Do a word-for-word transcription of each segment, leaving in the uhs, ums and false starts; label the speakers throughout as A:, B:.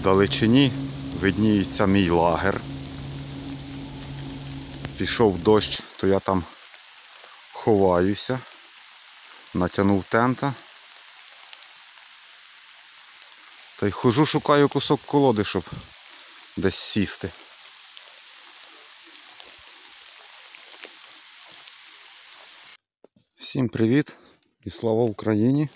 A: Вдалечині видніється мій лагер. Пішов дощ, то я там ховаюся. Натягнув тента. Та й хожу, шукаю кусок колоди, щоб десь сісти. Всім привіт і слава Україні.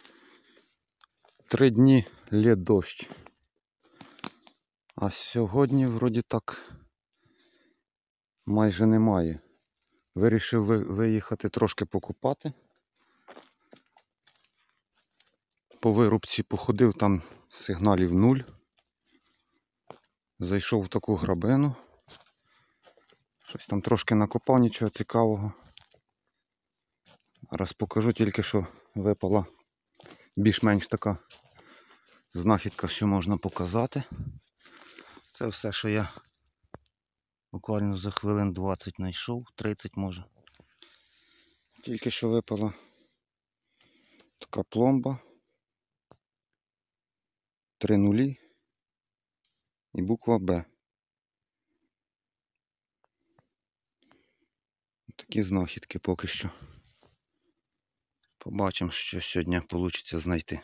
A: Три дні лє дощ. А сьогодні вроді так майже немає. Вирішив виїхати трошки покупати. По вирубці походив, там сигналів нуль. Зайшов в таку грабину. Щось там трошки накопав, нічого цікавого. Зараз покажу, тільки що випала більш-менш така знахідка, що можна показати. Це все, що я буквально за хвилин двадцять знайшов, тридцять може. Тільки що випала така пломба. Три нулі і буква Б. Такі знахідки поки що. Побачимо, що сьогодні вийде знайти.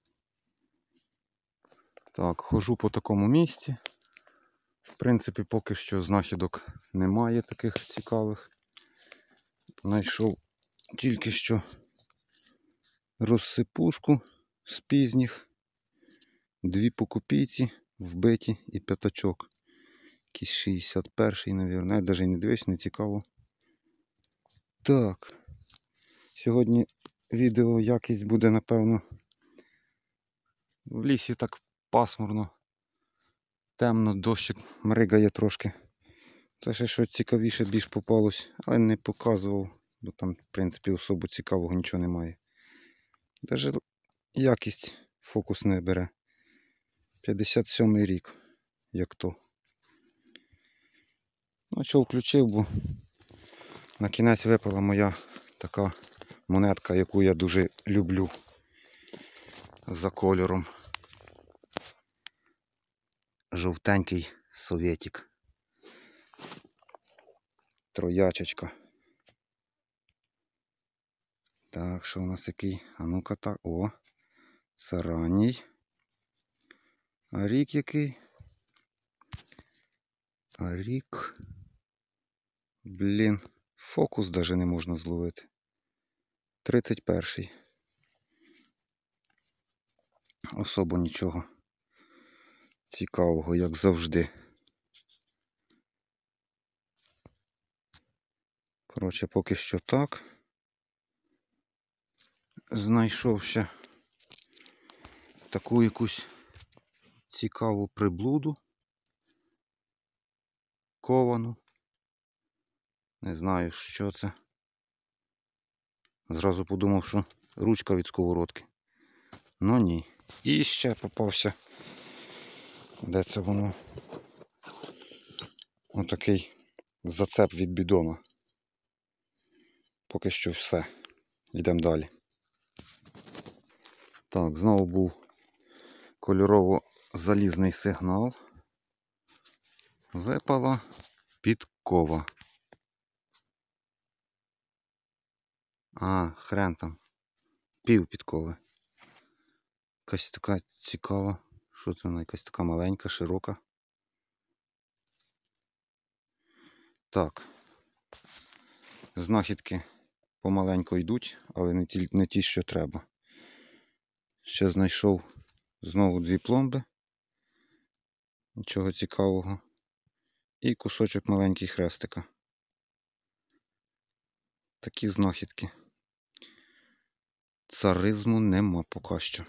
A: Так, хожу по такому місці. В принципі, поки що знахідок немає таких цікавих. Знайшов тільки що розсипушку з пізніх. Дві покупійці вбиті і п'ятачок. Якийсь шістдесят перший, мабуть. Я навіть не дивився, не цікаво. Так. Сьогодні відео якість буде, напевно. В лісі так пасмурно. Темно, дощик мригає трошки. Це ще щось цікавіше більш попалось, але не показував, бо там, в принципі, особо цікавого нічого немає. Навіть якість фокус не бере. п'ятдесят сьомий рік, як то. Ну, що включив, бо на кінець випала моя така монетка, яку я дуже люблю за кольором. Жовтенький совєтик. Троячечка. Так, що у нас який? А ну-ка так. О, це ранній. А рік який? А рік... Блін, фокус навіть не можна зловити. тридцять перший. Особо нічого цікавого, як завжди. Коротше, поки що так. Знайшов ще таку якусь цікаву приблуду. Ковану. Не знаю, що це. Зразу подумав, що ручка від сковородки. Ну ні. І ще попався. Де це воно? Отакий зацеп від бідона. Поки що все. Йдемо далі. Так, знову був кольорово-залізний сигнал. Випала підкова. А, хрен там. Пів підкови. Якась така цікава. Що це вона? Якась така маленька, широка. Так. Знахідки помаленько йдуть, але не ті, не ті, що треба. Ще знайшов знову дві пломби. Нічого цікавого. І кусочок маленький хрестика. Такі знахідки. Царизму нема поки що.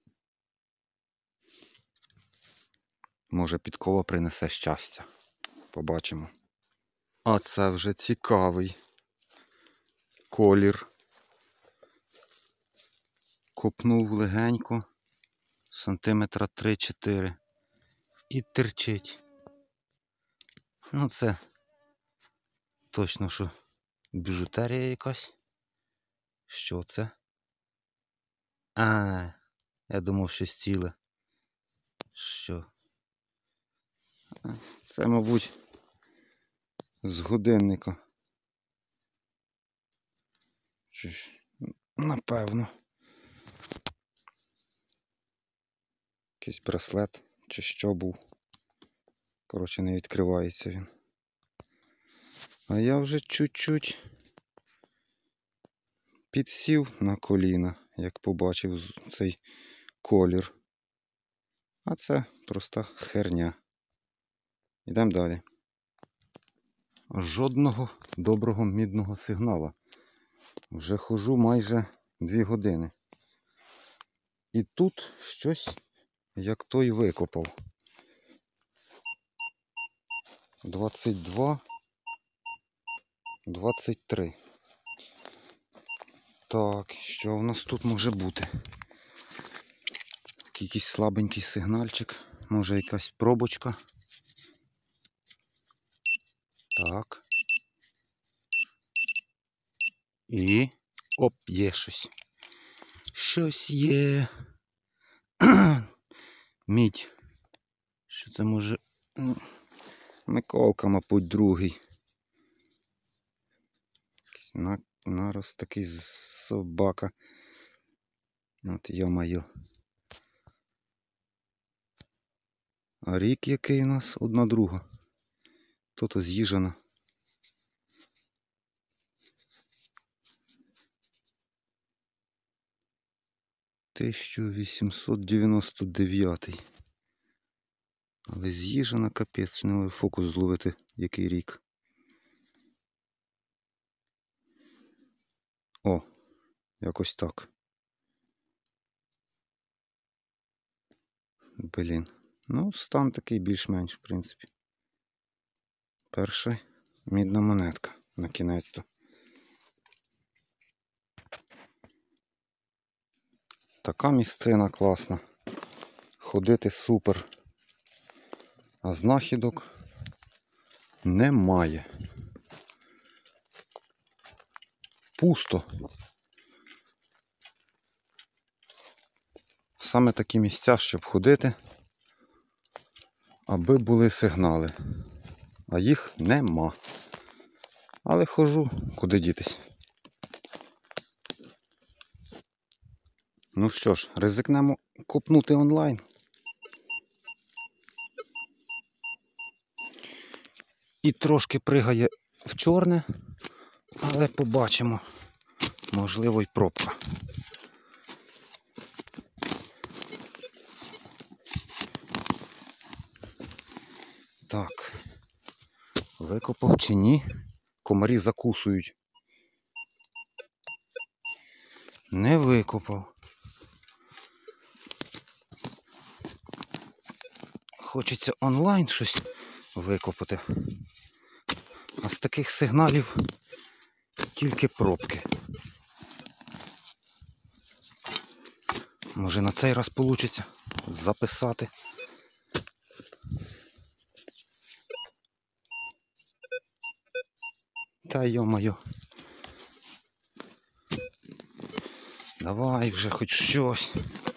A: Може, підкова принесе щастя. Побачимо. А це вже цікавий колір. Копнув легенько. Сантиметра три-чотири. І терчить. Ну це точно, що біжутерія якась. Що це? А, я думав, щось ціле. Що? Це, мабуть, з годинника. Чи ж, напевно. Якийсь браслет, чи що був. Коротше, не відкривається він. А я вже чуть-чуть підсів на коліна, як побачив цей колір. А це проста херня. Йдемо далі. Жодного доброго мідного сигнала. Вже ходжу майже дві години. І тут щось, як той викопав. двадцять два, двадцять три. Так, що в нас тут може бути? Якийсь слабенький сигнальчик. Може якась пробочка. Так. І... Оп, є щось. Щось є. Мідь. Що це може... Миколка, мабуть, другий. На... Нарос такий собака. От, йо-майо. А рік який у нас? Одна друга. То-то з'їжджена. тисяча вісімсот дев'яносто дев'ятий. Але з'їжджена капець, не можу фокус зловити, який рік. О, якось так. Блін. Ну, стан такий більш-менш, в принципі. Перша мідна монетка, на кінець-то. Така місцина класна. Ходити супер. А знахідок немає. Пусто. Саме такі місця, щоб ходити, аби були сигнали. А їх нема. Але хожу, куди дітись. Ну що ж, ризикнемо копнути онлайн. І трошки пригає в чорне, але побачимо. Можливо, й пробка. Так. Викопав чи ні? Комарі закусують. Не викопав. Хочеться онлайн щось викопати. А з таких сигналів тільки пробки. Може на цей раз вийде записати. Та йо-моє. Давай вже хоч щось.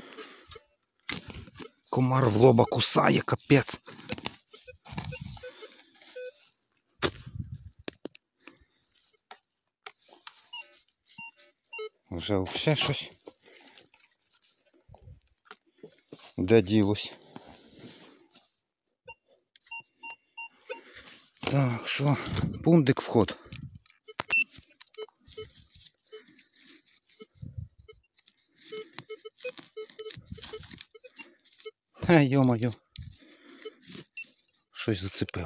A: Комар в лоба кусає, капець. Вже взагалі щось. Де ділось? Так, що? Пундик вход. Ха, йо-моє. Щось зацепив.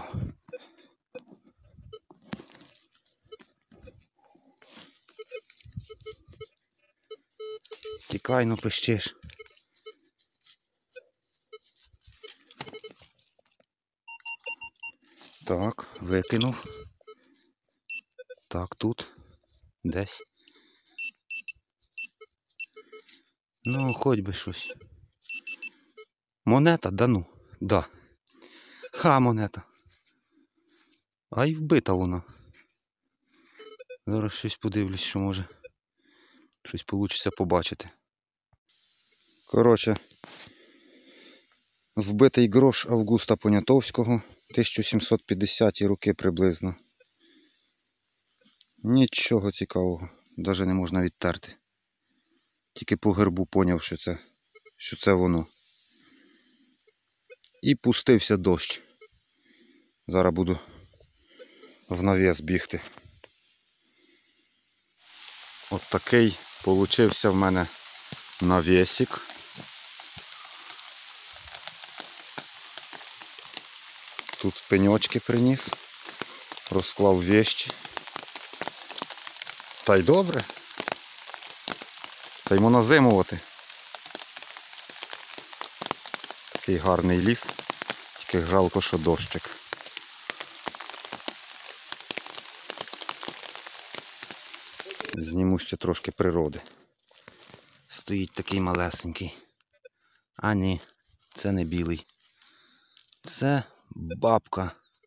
A: Тікай, ну пищиш. Так, викинув. Так, тут. Десь. Ну, хоч би щось. Монета, да ну. Да. Ха, монета. А й вбита вона. Зараз щось подивлюсь, що може. Щось вийде побачити. Коротше, вбитий грош Августа Понятовського тисяча сімсот п'ятдесят роки приблизно. Нічого цікавого, навіть не можна відтерти. Тільки по гербу поняв, що це, що це воно. І пустився дощ. Зараз буду в навіс бігти. От такий получився в мене навісик. Тут пеньочки приніс, розклав вещі. Та й добре. Та й можна зимувати. Такий гарний ліс, тільки жалко, що дощик. Зніму ще трошки природи. Стоїть такий малесенький. А ні, це не білий. Це бабка.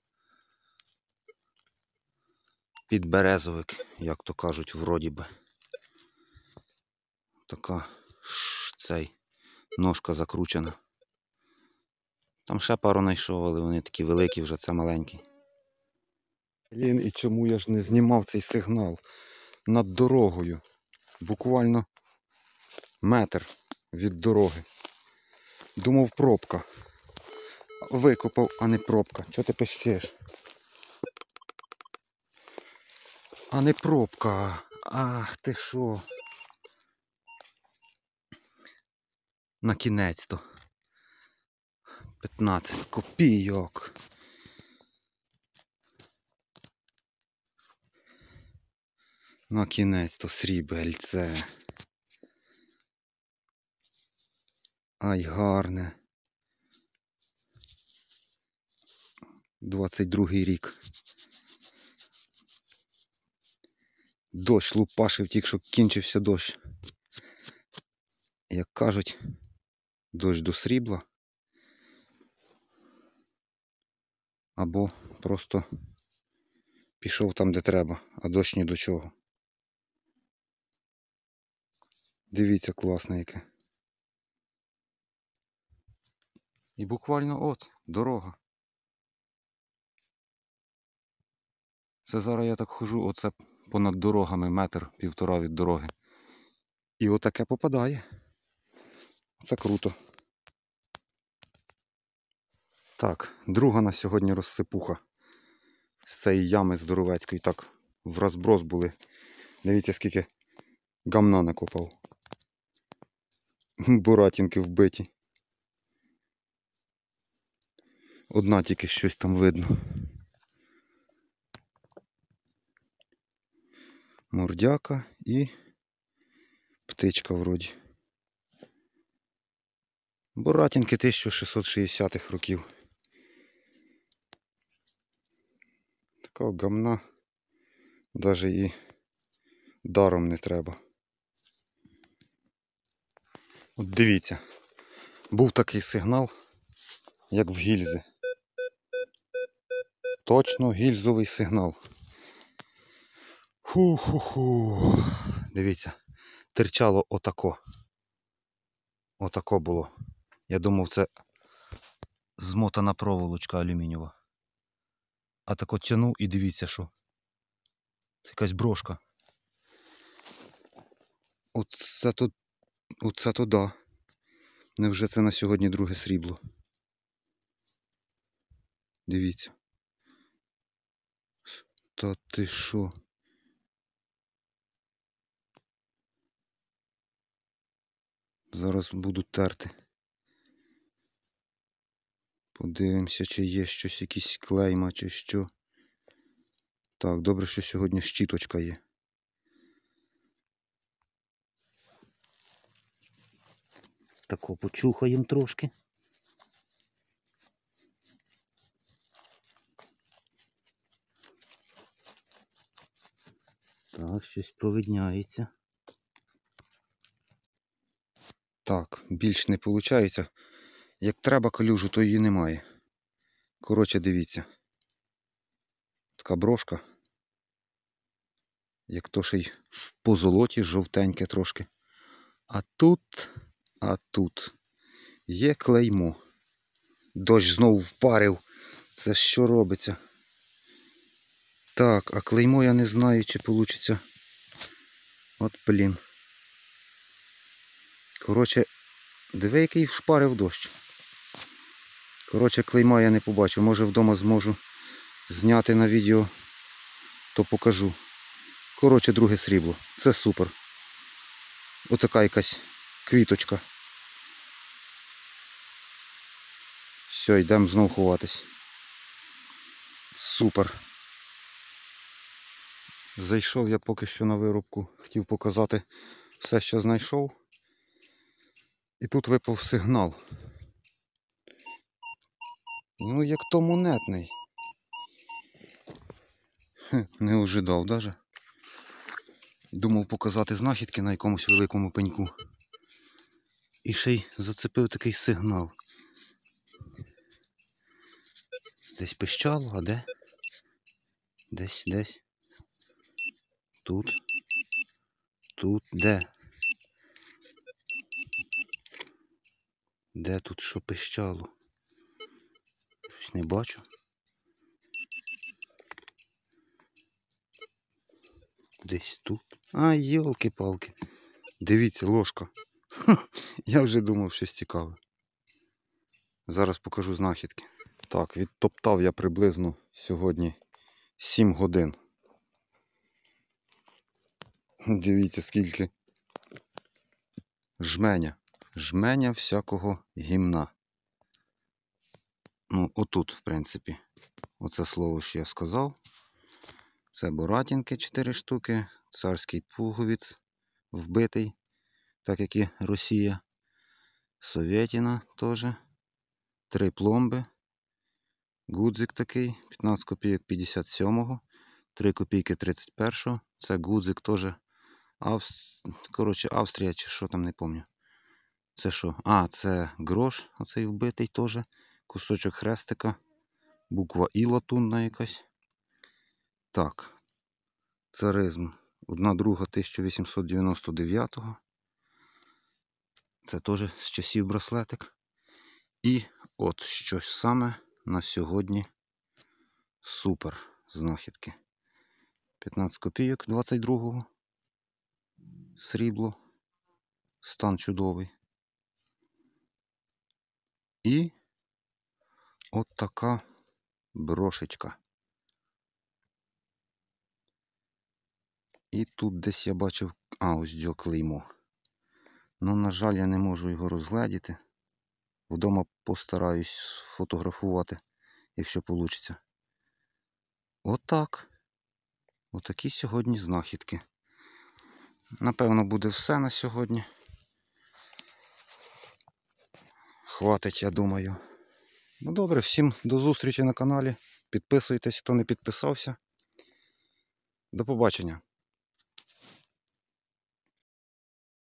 A: Підберезовик, як то кажуть, вроді би. Така ш, цей, ножка закручена. Там ще пару знайшов, але вони такі великі вже, це маленькі. Блін, і чому я ж не знімав цей сигнал над дорогою? Буквально метр від дороги. Думав, пробка. Викопав, а не пробка. Чого ти пищиш? А не пробка. Ах ти що? На кінець-то. п'ятнадцять копійок. На кінець-то срібельце. Ай, гарне. двадцять другий рік. Дощ лупашив, тільки що кінчився дощ. Як кажуть, дощ до срібла. Або просто пішов там, де треба, а дощ ні до чого. Дивіться, класне яке. І буквально от, дорога. Це зараз я так хожу, оце понад дорогами, метр, півтора від дороги. І отаке попадає. Це круто. Так, друга на сьогодні розсипуха. З цієї ями здоровецької так в розброс були. Дивіться, скільки гамна накопав. Буратинки вбиті. Одна тільки щось там видно. Мордяка і птичка вроді. Буратинки тисяча шістсот шістдесятих років. Такого гамна навіть і даром не треба. От дивіться, був такий сигнал, як в гільзи. Точно гільзовий сигнал. Ху-ху-ху. Дивіться, терчало отако. Отако було. Я думав, це змотана проволочка алюмінієва. А тако тянув і дивіться, що. Це якась брошка. Оце то, оце то да. Невже це на сьогодні друге срібло? Дивіться. Та ти що? Зараз буду терти. Подивимося, чи є щось, якісь клейма, чи що. Так, добре, що сьогодні щіточка є. Тако почухаємо трошки. Так, щось провидняється. Так, більш не виходить. Як треба калюжу, то її немає. Коротше, дивіться. Така брошка. Як то ще й в позолоті, жовтеньке трошки. А тут, а тут є клеймо. Дощ знову впарив. Це що робиться? Так, а клеймо я не знаю, чи вийде. От блін. Коротше, диви, який вшпарив дощ. Коротше, клейма я не побачу. Може вдома зможу зняти на відео, то покажу. Коротше, друге срібло. Це супер. Отака якась квіточка. Все, йдемо знов ховатись. Супер. Зайшов я поки що на вирубку. Хотів показати все, що знайшов. І тут випав сигнал. Ну, як то монетний. Хе, не ожидав даже. Думав показати знахідки на якомусь великому пеньку. І ще й зацепив такий сигнал. Десь пищало, а де? Десь, десь. Тут. Тут де? Де тут що пищало? Щось не бачу. Десь тут. А, йолки-палки. Дивіться, ложка. Я вже думав, щось цікаве. Зараз покажу знахідки. Так, відтоптав я приблизно сьогодні сім годин. Дивіться, скільки жменя. Жменя всякого гімна. Ну, отут, в принципі. Оце слово, що я сказав. Це Боратінки чотири штуки. Царський пуговіць вбитий, так як і Росія. Совєтіна теж. Три пломби. Гудзик такий, п'ятнадцять копійок п'ятдесят сьомого. три копійки тридцять першого. Це гудзик теж. Авс... Коротше, Австрія чи що там, не пам'ятаю. Це що? А, це грош, оцей вбитий теж. Кусочок хрестика. Буква І латунна якась. Так. Царизм. Одна друга тисяча вісімсот дев'яносто дев'ятого. Це теж з часів браслетик. І от щось саме на сьогодні супер знахідки. п'ятнадцять копійок двадцять другого. Срібло. Стан чудовий. І от така брошечка. І тут десь я бачив, а ось дьо клеймо. Ну, на жаль, я не можу його розгледіти. Вдома постараюсь сфотографувати, якщо вийде. Отак. Отакі сьогодні знахідки. Напевно, буде все на сьогодні. Хватить, я думаю. Ну добре, всім до зустрічі на каналі. Підписуйтесь, хто не підписався. До побачення.